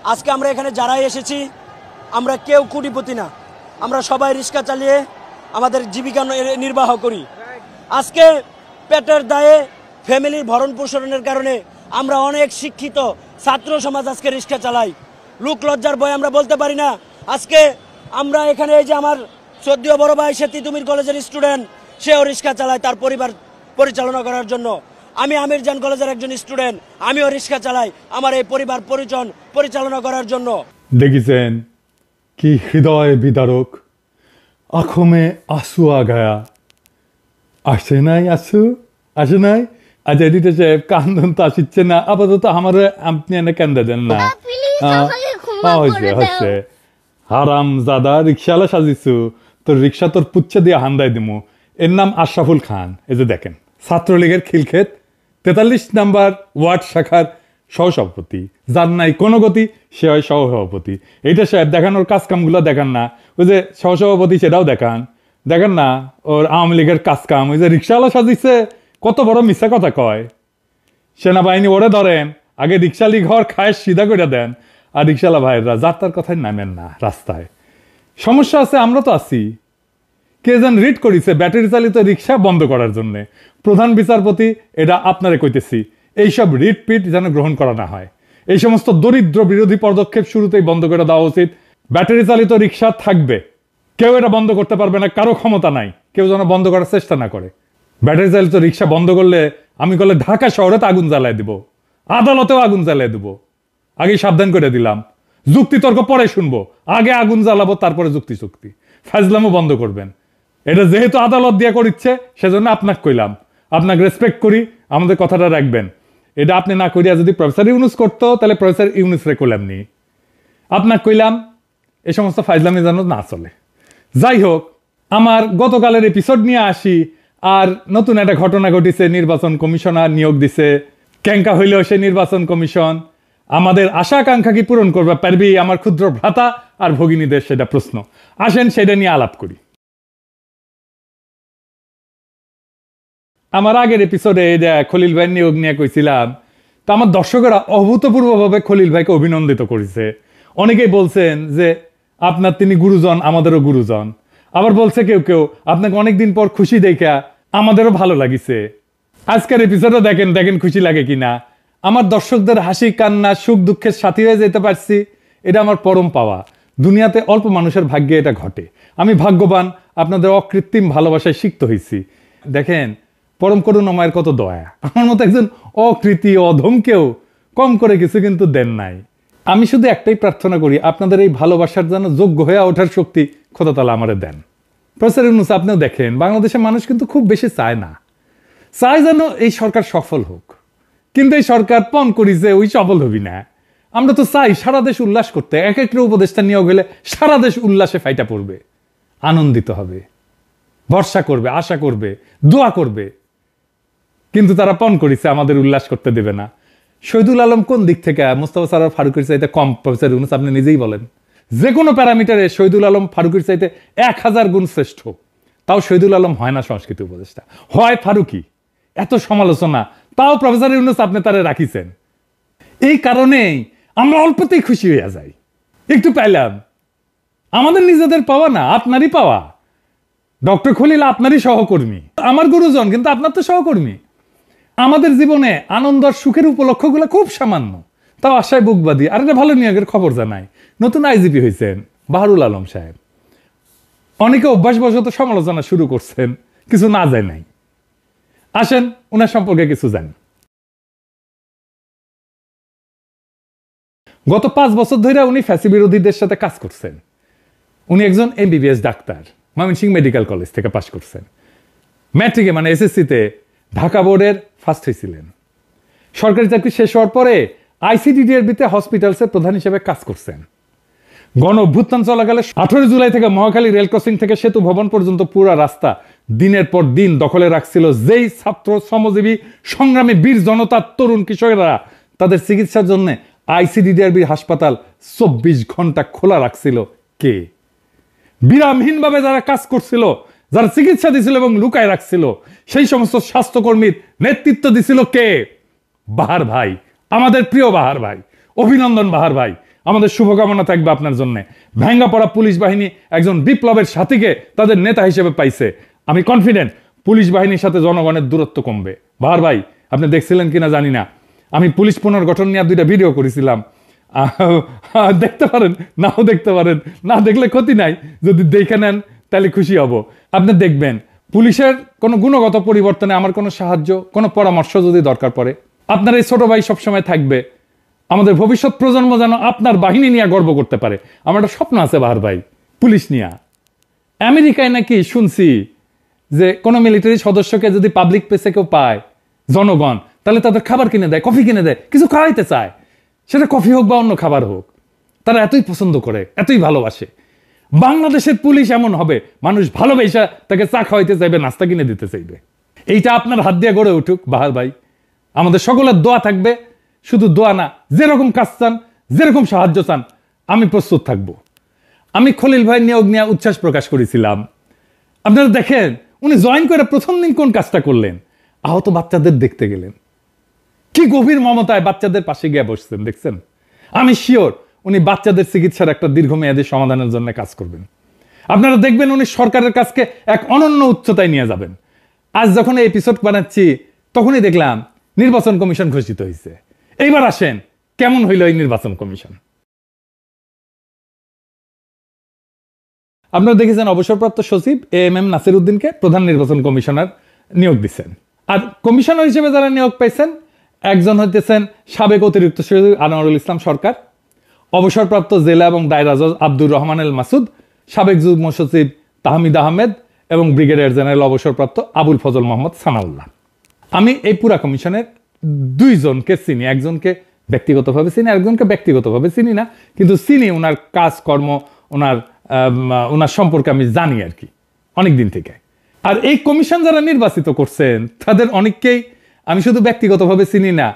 আজকে আমরা এখানে যারাই এসেছি আমরা কেউ কোটিপতি না, আমরা সবাই রিক্সা চালিয়ে আমাদের জীবিকা নির্বাহ করি। আজকে পেটের দায়ে ফ্যামিলির ভরণ পোষণের কারণে আমরা অনেক শিক্ষিত ছাত্র সমাজ আজকে রিক্সা চালাই। লোক লজ্জার ভয়ে আমরা বলতে পারি না। আজকে আমরা এখানে এই যে আমার শ্রদ্ধেয় বড় ভাই সে তিতুমির কলেজের স্টুডেন্ট, সেও রিক্সা চালায় তার পরিবার পরিচালনা করার জন্য। আমি আমিরজান কলেজের একজন স্টুডেন্ট, আমিও রিক্সা চালাই আমার এই পরিবার পরিচালনা করার জন্য। দেখেছেন কি হৃদয় বিদারক, আঁখোं में आंसू आ गया। আসে নাই আসু আসে নাই। আচ্ছা এডিটর সাহেব কান্দন তো আসছে না, আপাতত আমার আপনি এনে কান্দা দেন না। হচ্ছে হারাম জাদা রিক্সাওয়ালা সাজিছু, তোর রিক্সা তোর পুচ্ছে দিয়ে হান্দাই দিমু। এর নাম আশরাফুল খান। এই যে দেখেন ছাত্রলীগের খিলক্ষেত 43 নাম্বার ওয়ার্ড শাখার সহসভাপতি, যার নাই কোনো গতি সে হয় সহসভাপতি। এইটা সাহেব দেখানোর কাজ কামগুলো দেখান না, ওই যে সহসভাপতি সেটাও দেখান না। ওর আওয়ামী লীগের কাজ কাম ওই যে রিক্সাওয়ালা সাজিছে, কত বড় মিথ্যা কথা কয়। সেনাবাহিনী ওরে ধরেন, আগে রিক্সালি ঘর খায় সিধা করে দেন, আর রিক্সাওয়ালা ভাইয়েরা যার তার কথায় নামেন না রাস্তায়। সমস্যা আছে, আমরা তো আছি। কে যেন রিট করেছে ব্যাটারি চালিত রিক্সা বন্ধ করার জন্য। প্রধান বিচারপতি এটা আপনারে কইতেছি, এইসব রিট পিট যেন গ্রহণ করা না হয়। এই সমস্ত দরিদ্র বিরোধী পদক্ষেপ শুরুতেই বন্ধ করে দেওয়া উচিত। ব্যাটারি চালিত রিক্সা থাকবে, কেউ এটা বন্ধ করতে পারবে না, কারো ক্ষমতা নাই, কেউ যেন বন্ধ করার চেষ্টা না করে। ব্যাটারি চালিত রিক্সা বন্ধ করলে আমি করলে ঢাকা শহরে তো আগুন জ্বালায় দিব, আদালতেও আগুন জ্বালিয়ে দিব। আগে সাবধান করে দিলাম, যুক্তি তর্ক পরে শুনবো, আগে আগুন জ্বালাবো তারপরে যুক্তি চুক্তি। ফাজলামও বন্ধ করবেন। এটা যেহেতু আদালত দিয়ে করিচ্ছে সেজন্য আপনাকে কইলাম, আপনাকে রেসপেক্ট করি, আমাদের কথাটা রাখবেন। এটা আপনি না করিয়া যদি প্রফেসর ইউনুস করতো তাহলে প্রফেসর ইউনুস রে কইলাম নি, আপনাকে কইলাম এই সমস্ত ফাজলামি যেন না চলে। যাই হোক, আমার গতকালের এপিসোড নিয়ে আসি। আর নতুন একটা ঘটনা ঘটিছে, নির্বাচন কমিশনার নিয়োগ দিছে। ক্যাঙ্কা হইলেও সে নির্বাচন কমিশন আমাদের আশা আকাঙ্ক্ষা কি পূরণ করবে পারবি আমার ক্ষুদ্র ভ্রাতা আর ভগিনীদের, সেটা প্রশ্ন। আসেন সেটা নিয়ে আলাপ করি। আমার আগের এপিসোডে খলিল ভাই নিয়োগ নিয়ে কইছিলাম, তা আমার দর্শকেরা অভূতপূর্বভাবে খলিল ভাইকে অভিনন্দিত করেছে। অনেকেই বলছেন যে আপনার তিনি গুরুজন, আমাদেরও গুরুজন। আবার বলছে কেউ কেউ আপনাকে অনেকদিন পর খুশি দেখা আমাদেরও ভালো লাগিছে। আজকের এপিসোডে দেখেন দেখেন খুশি লাগে কিনা। আমার দর্শকদের হাসি কান্না সুখ দুঃখের সাথী হয়ে যেতে পারছি, এটা আমার পরম পাওয়া। দুনিয়াতে অল্প মানুষের ভাগ্যে এটা ঘটে। আমি ভাগ্যবান, আপনাদের অকৃত্রিম ভালোবাসায় সিক্ত হয়েছি। দেখেন পরম করুণাময়ের কত দয়া। আমার মতো একজন অকৃতি অধমকেও কম করে কিছু কিন্তু দেন নাই। আমি শুধু একটাই প্রার্থনা করি, আপনাদের এই ভালোবাসার জন্য যোগ্য হয়ে ওঠার শক্তি খোদা তাআলা আমারে দেন। প্রফেসর ইউনূস আপনিও দেখেন, বাংলাদেশের মানুষ কিন্তু খুব বেশি চায় না, চায় যেন এই সরকার সফল হোক। কিন্তু এই সরকার পণ করিছে ওই সফল হবি না। আমরা তো চাই সারা দেশ উল্লাস করতে, এক একটা উপদেষ্টা নিয়োগ হলে সারা দেশ উল্লাসে ফাইটা পড়বে, আনন্দিত হবে, ভরসা করবে, আশা করবে, দোয়া করবে। কিন্তু তারা পণ করিছে আমাদের উল্লাস করতে দেবে না। শহীদুল আলম কোন দিক থেকে মোস্তফা সরোয়ার ফারুকের চাইতে কম? প্রফেসর ইউনূস আপনি নিজেই বলেন। যে কোনো প্যারামিটারে শহীদুল আলম ফারুকের চাইতে 1000 গুণ শ্রেষ্ঠ। তাও শহীদুল আলম হয় না সংস্কৃতি উপদেষ্টা, হয় ফারুকি। এত সমালোচনা, তাও প্রফেসর ইউনূস আপনি তারে রাখিছেন। এই কারণেই আমরা অল্পতেই খুশি হয়ে যাই। একটু পাইলাম, আমাদের নিজেদের পাওয়া না, আপনারই পাওয়া। ডক্টর খলিল আপনারই সহকর্মী, আমার গুরুজন কিন্তু আপনার তো সহকর্মী। আমাদের জীবনে আনন্দ আর সুখের উপলক্ষগুলো খুব সামান্য, তাও আশায় বুকবাদী। আর একটা ভালো নিয়োগের খবর জানাই, নতুন আইজিপি হয়েছেন বাহারুল আলম সাহেব। অনেকে অভ্যাসবশত সমালোচনা শুরু করছেন, কিছু না যায় নাই। আসেন ওনার সম্পর্কে কিছু জানি। গত 5 বছর ধরে উনি ফ্যাসি বিরোধীদের সাথে কাজ করছেন। উনি একজন MBBS doctor, Mymensingh medical college থেকে পাশ করছেন। ম্যাট্রিকে মানে এসএসসিতে ঢাকা বোর্ডের ফার্স্ট হয়েছিলেন। সরকারি চাকরি শেষ হওয়ার পরে আইসিডিডিআরবিতে হসপিটালসের প্রধান হিসেবে কাজ করছেন। গণ অভ্যুত্থান চলাকালে 18 জুলাই থেকে মহাখালী রেল ক্রসিং থেকে সেতু ভবন পর্যন্ত পুরো রাস্তা দিনের পর দিন দখলে রাখছিল যেই ছাত্র শ্রমজীবী সংগ্রামী বীর জনতার তরুণ কিশোরেরা তাদের চিকিৎসার জন্য আইসিডিডিআরবির হাসপাতাল 24 ঘন্টা খোলা রাখছিল কে? বিরামহীনভাবে যারা কাজ করছিল, যারা চিকিৎসা দিছিল এবং লুকায় রাখছিল, সেই সমস্ত স্বাস্থ্যকর্মীর নেতৃত্ব দিছিল কে? বাহার ভাই, আমাদের প্রিয় বাহার ভাই, অভিনন্দন বাহার ভাই। আমাদের শুভকামনা থাকবে আপনার জন্য। ভেঙ্গা পড়া পুলিশ বাহিনী একজন বিপ্লবের সাথীকে তাদের নেতা হিসেবে পাইছে। আমি কনফিডেন্ট পুলিশ বাহিনীর সাথে জনগণের দূরত্ব কমবে। বাহার ভাই, আপনি দেখছিলেন কিনা জানি না, আমি পুলিশ পুনর্গঠন নিয়ে 2টা ভিডিও করেছিলাম। দেখতে পারেন, নাও দেখতে পারেন, না দেখলে ক্ষতি নাই। যদি দেখে নেন তাহলে খুশি হব। আপনি দেখবেন পুলিশের কোনো গুণগত পরিবর্তনে আমার কোনো সাহায্য, কোনো পরামর্শ যদি দরকার পড়ে, আপনার এই ছোট ভাই সবসময় থাকবে। আমাদের ভবিষ্যৎ প্রজন্ম যেন আপনার বাহিনী নিয়ে গর্ব করতে পারে। আমার একটা স্বপ্ন আছে বাহার ভাই, পুলিশ নিয়ে। আমেরিকায় নাকি শুনছি যে কোনো মিলিটারি সদস্যকে যদি পাবলিক প্লেসে কেউ পায় জনগণ, তাহলে তাদের খাবার কিনে দেয়, কফি কিনে দেয়, কিছু খাওয়াইতে চায়, সেটা কফি হোক বা অন্য খাবার হোক। তারা এতই পছন্দ করে, এতই ভালোবাসে। বাংলাদেশের পুলিশ এমন হবে, মানুষ ভালোবেসে তাকে চা খাওয়াইতে চাইবে, নাস্তা কিনে দিতে চাইবে। এইটা আপনার হাত দিয়ে গড়ে উঠুক বাহার ভাই। আমাদের সকলের দোয়া থাকবে। শুধু দোয়া না, যেরকম কাজ চান, যেরকম সাহায্য চান, আমি প্রস্তুত থাকব। আমি খলিল ভাই নিয়োগ নিয়ে উচ্ছ্বাস প্রকাশ করেছিলাম। আপনারা দেখেন উনি জয়েন করে প্রথম দিন কোন কাজটা করলেন, আহত বাচ্চাদের দেখতে গেলেন। কি গভীর মমতায় বাচ্চাদের পাশে গিয়ে বসছেন দেখছেন। আমি শিওর উনি বাচ্চাদের চিকিৎসার একটা দীর্ঘমেয়াদী সমাধানের জন্য কাজ করবেন। আপনারা দেখবেন উনি সরকারের কাজকে এক অনন্য উচ্চতায় নিয়ে যাবেন। আজ যখন এই এপিসোড বানাচ্ছি তখনই দেখলাম নির্বাচন কমিশন ঘোষিত হয়েছে। এইবার আসেন কেমন হইল এই নির্বাচন কমিশন। আপনারা দেখেছেন অবসরপ্রাপ্ত সচিব AMM নাসির উদ্দিনকে প্রধান নির্বাচন কমিশনার নিয়োগ দিচ্ছেন। আর কমিশনার হিসেবে যারা নিয়োগ পাইছেন, একজন হইতেছেন সাবেক অতিরিক্ত সচিব আনোয়ারুল ইসলাম সরকার, অবসরপ্রাপ্ত জেলা এবং দায়রা জজ আব্দুর রহমান এল মাসুদ, সাবেক যুগ্ম সচিব তাহমিদ আহমেদ এবং ব্রিগেডিয়ার জেনারেল অবসরপ্রাপ্ত আবুল ফজল মোহাম্মদ সানাউল্লাহ। আমি এই পুরা কমিশনের 2 জনকে চিনি, একজনকে ব্যক্তিগতভাবে চিনি, একজনকে ব্যক্তিগতভাবে চিনি না, কিন্তু চিনি ওনার কাজকর্ম, ওনার সম্পর্কে আমি জানি আর কি অনেক দিন থেকে। আর এই কমিশন যারা নির্বাচিত করছেন তাদের অনেককেই আমি শুধু ব্যক্তিগতভাবে চিনি না,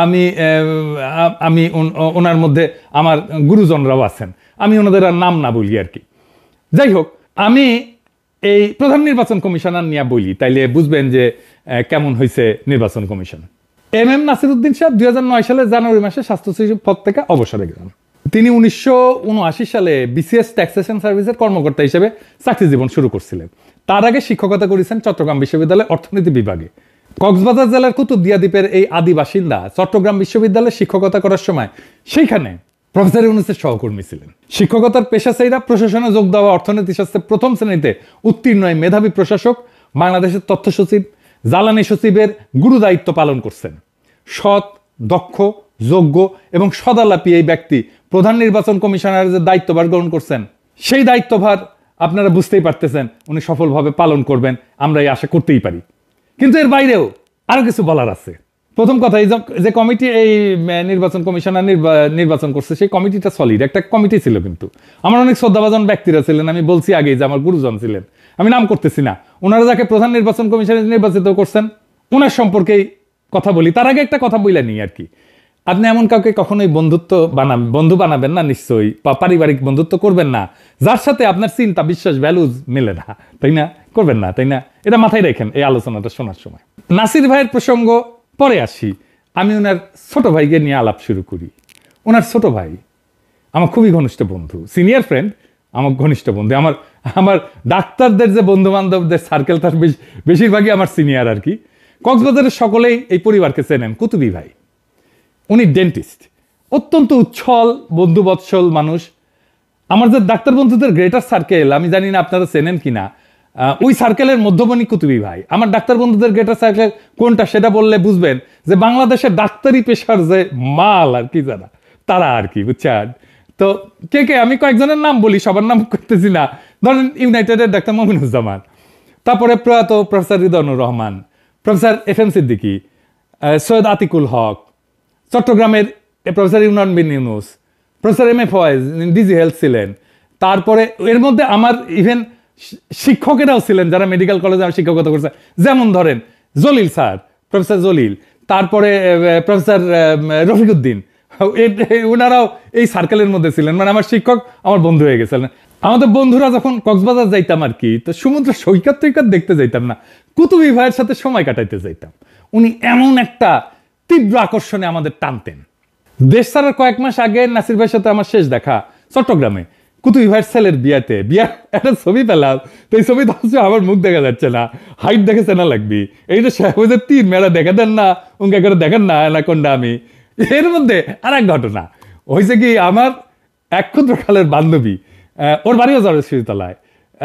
আমি ওনার মধ্যে আমার গুরুজনরাও আছেন, আমি ওনাদের আর নাম না বলি আর কি। যাই হোক, আমি এই প্রধান নির্বাচন কমিশনার নিয়ে বলি, তাইলে বুঝবেন যে কেমন হয়েছে নির্বাচন কমিশন। MM নাসির উদ্দিন সাহেব 2009 সালে জানুয়ারি মাসে স্বাস্থ্য সচিব পদ থেকে অবসরে গেলেন। তিনি 1979 সালে BCS ট্যাক্সেশন সার্ভিসের কর্মকর্তা হিসেবে চাকরি জীবন শুরু করছিলেন। তার আগে শিক্ষকতা করেছেন চট্টগ্রাম বিশ্ববিদ্যালয়ের অর্থনীতি বিভাগে। কক্সবাজার জেলার কুতুবদিয়া দ্বীপের এই আদি বাসিন্দা চট্টগ্রাম বিশ্ববিদ্যালয়ে শিক্ষকতা করার সময় সেইখানে প্রফেসর ইউনূসের সহকর্মী ছিলেন। শিক্ষকতার পেশা চাইরা প্রশাসনে যোগ দেওয়া অর্থনীতিশাস্ত্রে প্রথম শ্রেণীতে উত্তীর্ণ মেধাবী প্রশাসক বাংলাদেশের তথ্য সচিব, জ্বালানি সচিবের গুরু দায়িত্ব পালন করছেন। সৎ, দক্ষ, যোগ্য এবং সদালাপী এই ব্যক্তি প্রধান নির্বাচন কমিশনারের যে দায়িত্বভার গ্রহণ করছেন, সেই দায়িত্বভার আপনারা বুঝতেই পারতেছেন উনি সফলভাবে পালন করবেন, আমরা এই আশা করতেই পারি। কিন্তু এর বাইরেও আরো কিছু বলার আছে। প্রথম কথা, এই যে কমিটি এই নির্বাচন কমিশনার নির্বাচন করছে, সেই কমিটিটা সলিড একটা কমিটি ছিল। কিন্তু আমার অনেক শ্রদ্ধাভাজন ব্যক্তিরা ছিলেন, আমি বলছি আগে যে আমার গুরুজন ছিলেন, আমি নাম করতেছি না। ওনারা যাকে প্রধান নির্বাচন কমিশনার নির্বাচিত করছেন ওনার সম্পর্কেই কথা বলি। তার আগে একটা কথা বইলা নিই আর কি। আপনি এমন কাউকে কখনোই বন্ধু বানাবেন না, নিশ্চয়ই পারিবারিক বন্ধুত্ব করবেন না যার সাথে আপনার চিন্তা, বিশ্বাস, ভ্যালুজ মিলে না, তাই না? করবেন না, তাই না? এটা মাথায় রাখেন এই আলোচনাটা শোনার সময়। নাসির ভাইয়ের প্রসঙ্গ পরে আসি। আমি ওনার ছোট ভাইকে নিয়ে আলাপ শুরু করি। ওনার ছোট ভাই আমার খুবই ঘনিষ্ঠ বন্ধু, সিনিয়র ফ্রেন্ড, আমার ঘনিষ্ঠ বন্ধু। আমার ডাক্তারদের যে বন্ধু বান্ধবদের সার্কেল তার বেশিরভাগই আমার সিনিয়র আর কি। কক্সবাজারের সকলেই এই পরিবারকে চেনেন। কুতুবি ভাই, উনি ডেন্টিস্ট, অত্যন্ত উচ্ছল বন্ধুবৎসল মানুষ। আমার যে ডাক্তার বন্ধুদের গ্রেটার সার্কেল, আমি জানি না আপনারা চেনেন কিনা, ওই সার্কেলের মধ্যমণি কুতুবি ভাই। আমার ডাক্তার বন্ধুদের গ্রেটার সার্কেল কোনটা সেটা বললে বুঝবেন যে বাংলাদেশের ডাক্তারি পেশার যে মাল আর কি যারা, তারা আর কি, বুঝছেন? তো কে আমি কয়েকজনের নাম বলি, সবার নাম করতেছি না। ধরেন ইউনাইটেডের ডাক্তার মমিনুজ্জামান, তারপরে প্রয়াত professor Ridwanur Rahman, professor FM Siddiqui, Syed Atikul Haque, চট্টগ্রামের professor Yunan bin Yunus, professor MA Foyez DG health ছিলেন। তারপরে এর মধ্যে আমার ইভেন শিক্ষকেরাও ছিলেন যারা মেডিকেল কলেজে আমার শিক্ষকতা করছে, যেমন ধরেন জলিল স্যার, প্রফেসর জলিল, তারপরে প্রফেসর রফিকুদ্দিন, ওনারাও এই সার্কেলের মধ্যে ছিলেন। মানে আমার শিক্ষক আমার বন্ধু হয়ে গেছিলেন। আমাদের বন্ধুরা যখন কক্সবাজার যাইতাম আর কি, তো সমুদ্র সৈকত দেখতে যাইতাম না, কুতুবি ভাইয়ের সাথে সময় কাটাইতে যাইতাম। উনি এমন একটা তীব্র আকর্ষণে আমাদের টানতেন। দেশ ছাড়ার কয়েক মাস আগে নাসির ভাইয়ের সাথে আমার শেষ দেখা চট্টগ্রামে কুতুবি ভাইয়ের ছেলের বিয়ার একটা ছবি পেলাম। তো এই ছবি ধরছে আমার মুখ দেখা যাচ্ছে না, হাইট দেখেছে না লাগবি, এই যে শাহবাজের 3 মেলা দেখা দেন না, উনকে করে দেখেন না কোনটা আমি। এর মধ্যে আর এক ঘটনা হয়েছে কি, আমার এক ক্ষুদ্রকালের বান্ধবী, ওর বাড়িও জড়শিতলায়,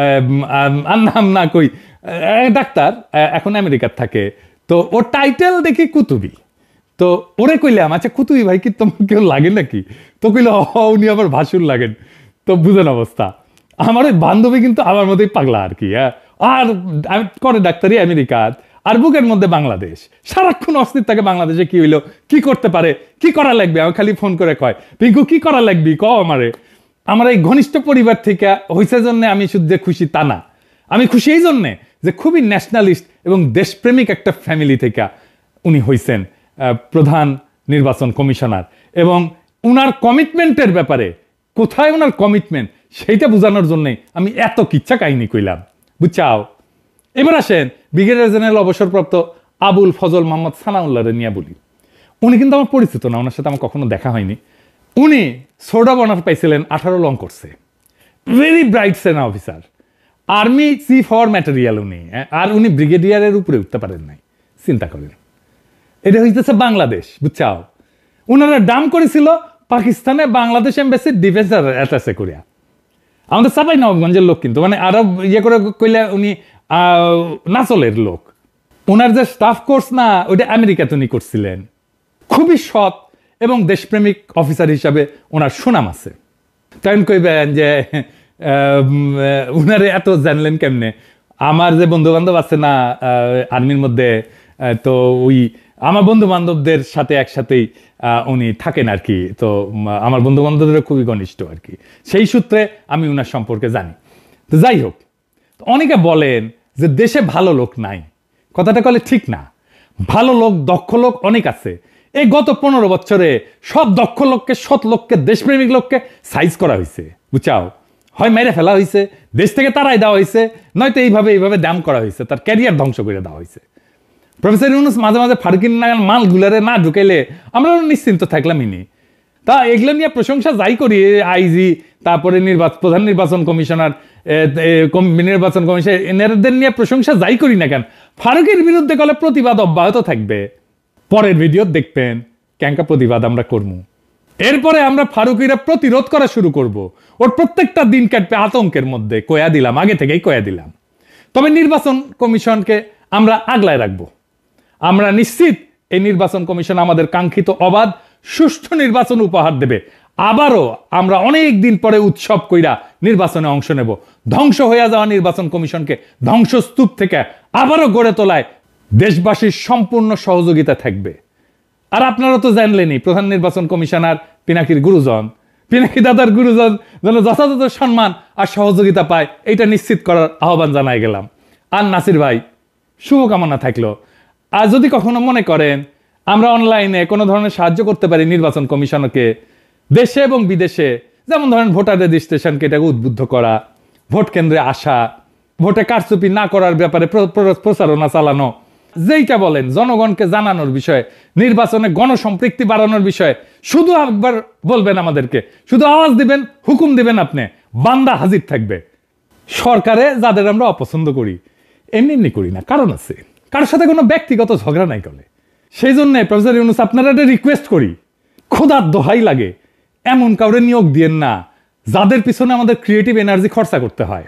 আর নাম না কই, ডাক্তার, এখন আমেরিকার থাকে। তো ওর টাইটেল দেখি কুতুবি। তো ওরে কইলাম, আচ্ছা কুতুবি ভাই কি তোমার কেউ লাগে নাকি? তো কইল উনি আবার ভাসুর লাগেন। তো বুঝেন অবস্থা। আমার ওই বান্ধবী কিন্তু আমার মধ্যেই পাগলা আর কি। আর করে ডাক্তারি আমেরিকার, আর বুকের মধ্যে বাংলাদেশ, সারাক্ষণ অস্থির থাকে বাংলাদেশে কি হইলো, কি করতে পারে, কি করা লাগবে। আমার খালি ফোন করে কয়, পিঙ্কু কি করা লাগবি ক আমারে। আমার এই ঘনিষ্ঠ পরিবার থেকে হয়েছে জন্য আমি শুধু যে খুশি তা না, আমি খুশি এই জন্যে যে খুবই ন্যাশনালিস্ট এবং দেশপ্রেমিক একটা ফ্যামিলি থেকে উনি হয়েছেন প্রধান নির্বাচন কমিশনার। এবং উনার কমিটমেন্টের ব্যাপারে, কোথায় ওনার কমিটমেন্ট সেইটা বোঝানোর জন্যই আমি এত কিচ্ছা কাহিনী কইলাম, বুঝছাও। এবার আসেন ব্রিগেডিয়ার জেনারেল অবসরপ্রাপ্ত আবুল ফজল মোহাম্মদ সানাউল্লাহরে নিয়ে বলি। উনি কিন্তু আমার পরিচিত না, ওনার সাথে আমার কখনো দেখা হয়নি। উনি সোডা অনার পাইছিলেন, 18 লং করছে, ভেরি ব্রাইট সেনা অফিসার, আর্মি চিফ হওয়ার ম্যাটেরিয়াল উনি। আর উনি ব্রিগেডিয়ারের উপরে উঠতে পারেন নাই, চিন্তা করেন। এটা হইতেছে বাংলাদেশ, বুঝছাও। উনারা ডাম করেছিল পাকিস্তানে বাংলাদেশ এম্বাসি ডিফেন্স অ্যাটাচে করিয়া। আমাদের চাপাই নবাবগঞ্জের লোক, কিন্তু মানে আরো ইয়ে করে কইলে উনি নাচলের লোক। ওনার যে স্টাফ কোর্স না, ওইটা আমেরিকাতে উনি করছিলেন। খুবই সৎ এবং দেশপ্রেমিক অফিসার হিসাবে ওনার সুনাম আছে। তখন কইবেন যে উনারে এত জানলেন কেমনে? আমার যে বন্ধু বান্ধব আছে না আর্মির মধ্যে, তো ওই আমার বন্ধু বান্ধবদের সাথে একসাথেই উনি থাকেন আর কি। তো আমার বন্ধু বান্ধবদের খুবই ঘনিষ্ঠ আর কি, সেই সূত্রে আমি উনার সম্পর্কে জানি। তো যাই হোক, অনেকে বলেন যে দেশে ভালো লোক নাই, কথাটা কলে ঠিক না। ভালো লোক, দক্ষ লোক অনেক আছে। এই গত 15 বছরে সব দক্ষ লোককে, সৎ লোককে, দেশপ্রেমিক লোককে সাইজ করা হয়েছে, বুঝাও। হয় মেরে ফেলা হয়েছে, দেশ থেকে তারাই দেওয়া হয়েছে, নয়তো এইভাবে দাম করা হয়েছে, তার ক্যারিয়ার ধ্বংস করে দেওয়া হয়েছে। প্রফেসর ইউনুস মাঝে মাঝে ফারুকিন নাগাল মাল গুলারে না ঢুকাইলে আমরা নিশ্চিন্ত থাকলাম ইনি। তা এগুলো নিয়ে প্রশংসা যাই করি, আইজি, তারপরে প্রধান নির্বাচন কমিশনার, নির্বাচন কমিশন, এনাদের নিয়ে প্রশংসা যাই করি না কেন, ফারুকের বিরুদ্ধে গেলে প্রতিবাদ অব্যাহত থাকবে। পরের ভিডিও দেখবেন ক্যাঙ্কা প্রতিবাদ আমরা করবো। এরপরে আমরা ফারুকিরা প্রতিরোধ করা শুরু করব। ওর প্রত্যেকটা দিন কাটবে আতঙ্কের মধ্যে, কয়া দিলাম, আগে থেকেই কয়া দিলাম। তবে নির্বাচন কমিশনকে আমরা আগলায় রাখবো। আমরা নিশ্চিত এই নির্বাচন কমিশন আমাদের কাঙ্ক্ষিত অবাধ সুষ্ঠু নির্বাচন উপহার দেবে। আবারও আমরা অনেক দিন পরে উৎসব কইরা নির্বাচনে অংশ নেব। ধ্বংস হয়ে যাওয়া নির্বাচন কমিশনকে ধ্বংসস্তূপ থেকে আবারও গড়ে তোলায় দেশবাসীর সম্পূর্ণ সহযোগিতা থাকবে। আর আপনারা তো জানলেনই, প্রধান নির্বাচন কমিশনার পিনাকির গুরুজন, পিনাকি দাদার গুরুজন যেন যথাযথ সম্মান আর সহযোগিতা পায়, এটা নিশ্চিত করার আহ্বান জানাই গেলাম। আর নাসির ভাই, শুভকামনা থাকলো। আর যদি কখনো মনে করেন আমরা অনলাইনে কোনো ধরনের সাহায্য করতে পারি নির্বাচন কমিশনকে, দেশে এবং বিদেশে, যেমন ধরেন ভোটার রেজিস্ট্রেশনকে এটাকে উদ্বুদ্ধ করা, ভোট কেন্দ্রে আসা, ভোটে কারচুপি না করার ব্যাপারে প্রচারণা চালানো, যেইটা বলেন জনগণকে জানানোর বিষয়ে, নির্বাচনে গণসম্পৃক্তি বাড়ানোর বিষয়ে শুধু একবার বলবেন আমাদেরকে, শুধু আওয়াজ দিবেন, হুকুম দিবেন, আপনি বান্দা হাজির থাকবে। সরকারে যাদের আমরা অপছন্দ করি, এমনি করি না, কারণ আছে, কারোর সাথে কোনো ব্যক্তিগত ঝগড়া নাই করে। সেই জন্য প্রফেসর ইউনুস আপনারা একটা রিকোয়েস্ট করি, খোদার দোহাই লাগে, এমন কাউরে নিয়োগ দিয়েন না যাদের পিছনে আমাদের ক্রিয়েটিভ এনার্জি খরচা করতে হয়।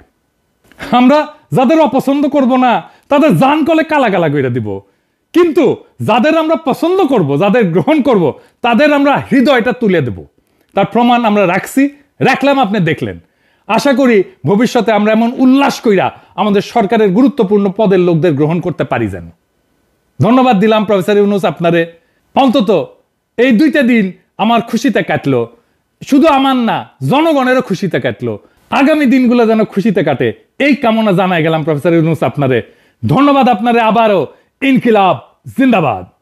আমরা যাদের অপছন্দ করব না তাদের জান কলে কালা কালা করে দিব, কিন্তু যাদের আমরা পছন্দ করব, যাদের গ্রহণ করব, তাদের আমরা হৃদয়টা তুলে দেব। তার প্রমাণ আমরা রাখলাম, আপনি দেখলেন। আশা করি ভবিষ্যতে আমরা এমন উল্লাস কইরা আমাদের সরকারের গুরুত্বপূর্ণ পদের লোকদের গ্রহণ করতে পারি যেন। ধন্যবাদ দিলাম প্রফেসর ইউনুস আপনারে। অন্তত এই 2টা দিন আমার খুশিতে কাটলো, শুধু আমার না, জনগণেরও খুশিতে কাটলো। আগামী দিনগুলো যেন খুশিতে কাটে, এই কামনা জানাই গেলাম প্রফেসর ইউনুস আপনারে। ধন্যবাদ আপনারে আবারও। ইনকিলাব জিন্দাবাদ।